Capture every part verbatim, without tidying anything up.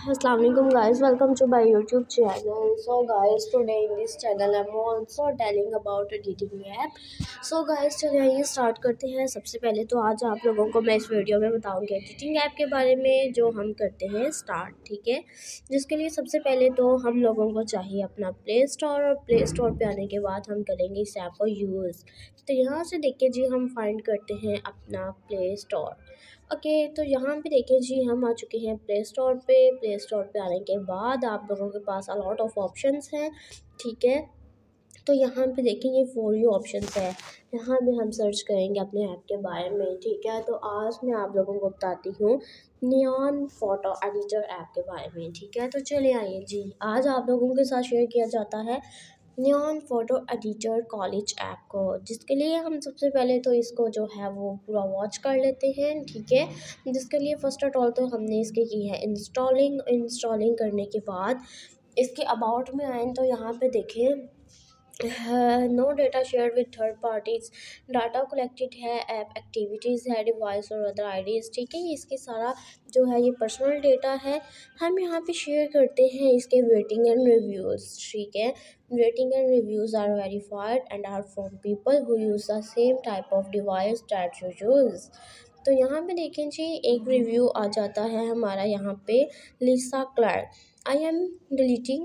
Assalamu alaikum guys, welcome to my YouTube channel. So guys, today in this channel I'm also telling about editing app. So guys, चलिए आइए start करते हैं। सबसे पहले तो आज आप लोगों को मैं इस वीडियो में बताऊंगी एडिटिंग ऐप के बारे में जो हम करते हैं स्टार्ट, ठीक है। जिसके लिए सबसे पहले तो हम लोगों को चाहिए अपना प्ले स्टोर, और प्ले स्टोर पे आने के बाद हम करेंगे इस ऐप को यूज़। तो यहाँ से देखिए जी, हम फाइंड करते हैं अपना प्ले स्टोर। ओके, तो यहाँ पे देखिए जी, हम आ चुके हैं प्ले स्टोर पे। प्ले स्टोर पे आने के बाद आप लोगों के पास अ लॉट ऑफ ऑप्शंस हैं, ठीक है। तो यहाँ पे देखेंगे फॉर यू ऑप्शंस है, यहाँ पे हम सर्च करेंगे अपने ऐप के बारे में, ठीक है। तो आज मैं आप लोगों को बताती हूँ नियॉन फोटो एडिटर ऐप के बारे में, ठीक है। तो चलिए आइए जी, आज आप लोगों के साथ शेयर किया जाता है neon photo editor collage app को, जिसके लिए हम सबसे पहले तो इसको जो है वो पूरा वॉच कर लेते हैं, ठीक है। जिसके लिए फर्स्ट ऑफ ऑल तो हमने इसके की है इंस्टॉलिंग। इंस्टॉलिंग करने के बाद इसके अबाउट में आए तो यहाँ पे देखें no data share with third parties, data collected है, ऐप एक्टिविटीज़ है, डिवाइस और अदर आईडीज़, ठीक है। इसके सारा जो है ये पर्सनल डेटा है, हम यहाँ पे शेयर करते हैं इसके रेटिंग एंड रिव्यूज़, ठीक है। Rating and reviews are verified and are from people who use the same type of device that you use. तो यहाँ पे देखें जी, एक रिव्यू आ जाता है हमारा यहाँ पे, Lisa Clark, I am deleting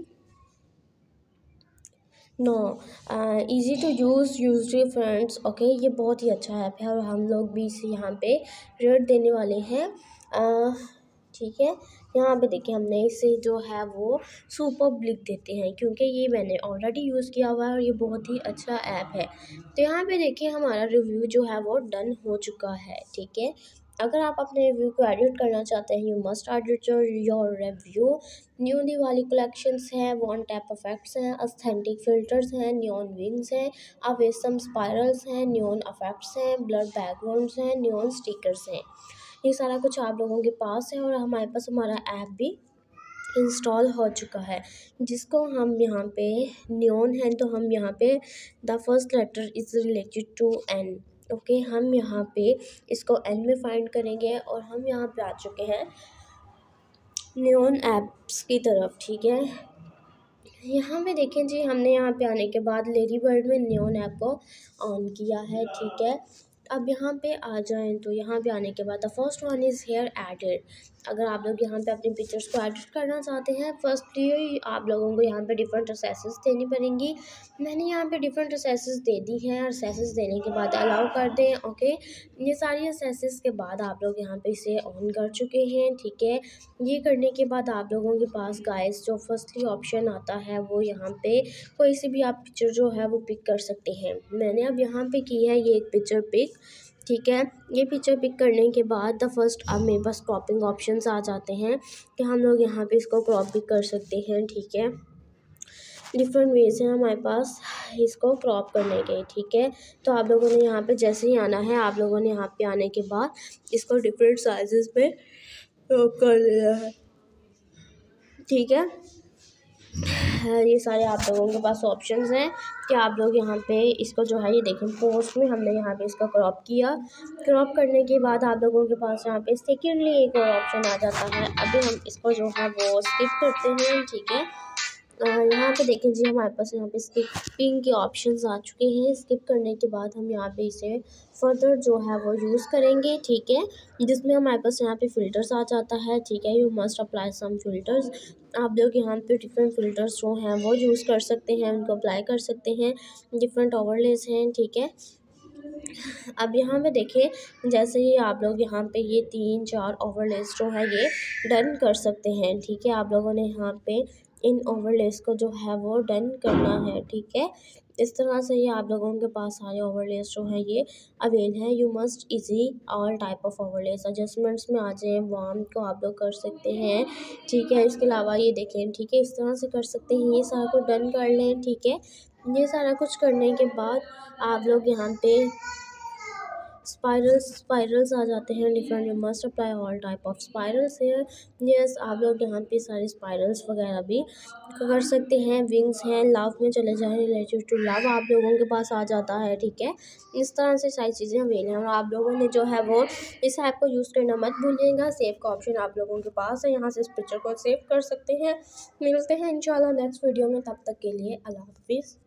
no easy to use usually friends. Okay, ये बहुत ही अच्छा ऐप है और हम लोग भी इसे यहाँ पे रेट देने वाले हैं, ठीक है। यहाँ पे देखिए, हमने इसे जो है वो सुपर लिख देते हैं क्योंकि ये मैंने ऑलरेडी यूज़ किया हुआ है और ये बहुत ही अच्छा ऐप है। तो यहाँ पे देखिए, हमारा रिव्यू जो है वो डन हो चुका है, ठीक है। अगर आप अपने रिव्यू को एडिट करना चाहते हैं, you must edit your review. New Diwali collections हैं, वन टैप इफेक्ट्स हैं, अस्थेंटिक फिल्टर्स हैं, न्योन विंग्स हैं, अवेसम स्पायरल्स हैं, न्योन इफेक्ट्स हैं, ब्लर बैकग्राउंड्स हैं, न्योन स्टिकर्स हैं। ये सारा कुछ आप लोगों के पास है और हमारे पास हमारा ऐप भी इंस्टॉल हो चुका है, जिसको हम यहाँ पे न्योन है तो हम यहाँ पे the first letter is related to N. Okay, हम यहाँ पे इसको एन में फाइंड करेंगे और हम यहाँ पे आ चुके हैं न्योन ऐप्स की तरफ, ठीक है। यहाँ पे देखें जी, हमने यहाँ पे आने के बाद लेडी बर्ड में न्योन ऐप को ऑन किया है, ठीक है। अब यहाँ पे आ जाएं तो यहाँ पे आने के बाद the first one is hair edit. अगर आप लोग यहाँ पे अपनी पिक्चर्स को एडिट करना चाहते हैं, फर्स्टली आप लोगों को यहाँ पे डिफरेंट असेसेस देनी पड़ेंगी। मैंने यहाँ पे डिफरेंट असेसेस दे दी हैं और असेसेस देने के बाद अलाउ कर दें। ओके, ये सारी असेसेस के बाद आप लोग यहाँ पे इसे ऑन कर चुके हैं, ठीक है। ये करने के बाद आप लोगों के पास गाइस जो फर्स्टली ऑप्शन आता है वो यहाँ पे कोई सी भी आप पिक्चर जो है वो पिक कर सकते हैं। मैंने अब यहाँ पे की है ये एक पिक्चर पिक, ठीक है। ये पिक्चर पिक करने के बाद द फर्स्ट अब मेरे पास क्रॉपिंग ऑप्शंस आ जाते हैं कि हम लोग यहाँ पे इसको क्रॉप भी कर सकते हैं, ठीक है। डिफरेंट वेज हैं हमारे पास इसको क्रॉप करने के, ठीक है। तो आप लोगों ने यहाँ पे जैसे ही आना है, आप लोगों ने यहाँ पे आने के बाद इसको डिफरेंट साइजेस पे क्रॉप कर लिया है, ठीक है। ये सारे आप लोगों के पास ऑप्शंस हैं कि आप लोग यहाँ पे इसको जो है ये देखें, पोस्ट में हमने यहाँ पे इसका क्रॉप किया। क्रॉप करने के बाद आप लोगों के पास यहाँ पे सेकेंडली एक और ऑप्शन आ जाता है। अभी हम इसको जो है वो स्किप करते हैं, ठीक है। यहाँ पे देखें जी, हमारे पास यहाँ पे स्किपिंग के ऑप्शंस आ चुके हैं। स्किप करने के बाद हम यहाँ पे इसे फर्दर जो है वो यूज़ करेंगे, ठीक है। जिसमें हमारे पास यहाँ पे फ़िल्टर्स आ जाता है, ठीक है। You must apply some filters. आप लोग यहाँ पे डिफरेंट फ़िल्टर्स जो हैं वो यूज़ कर सकते हैं, उनको अप्लाई कर सकते हैं। डिफरेंट ओवरलेस हैं, ठीक है। अब यहाँ पे देखें, जैसे ही आप लोग यहाँ पे ये तीन चार ओवरलेस जो है ये डन कर सकते हैं, ठीक है। आप लोगों ने यहाँ पे इन ओवरलेस को जो है वो डन करना है, ठीक है। इस तरह से ये आप लोगों के पास सारे ओवरलेस जो है ये अवेल हैं। You must easy all type of overlays. Adjustments में आ जाए, वार्म को आप लोग कर सकते हैं, ठीक है। इसके अलावा ये देखें, ठीक है, इस तरह से कर सकते हैं। ये सारा कुछ डन कर लें, ठीक है। ये सारा कुछ करने के बाद आप लोग यहाँ पे स्पाइरल्स स्पाइरल्स आ जाते हैं different. You must apply all type of spirals here. Yes, आप लोग यहाँ पे सारे स्पाइरल्स वगैरह भी कर सकते हैं। विंग्स हैं, लव में चले जाएं, रिलेटेड टू लव आप लोगों के पास आ जाता है, ठीक है। इस तरह से सारी चीज़ें अवेलेबल हैं और आप लोगों ने जो है वो इस ऐप को यूज़ करना मत भूलिएगा। सेव का ऑप्शन आप लोगों के पास है, यहाँ से इस पिक्चर को सेव कर सकते हैं। मिलते हैं इंशाल्लाह नेक्स्ट वीडियो में, तब तक के लिए अल्लाह हाफिज़।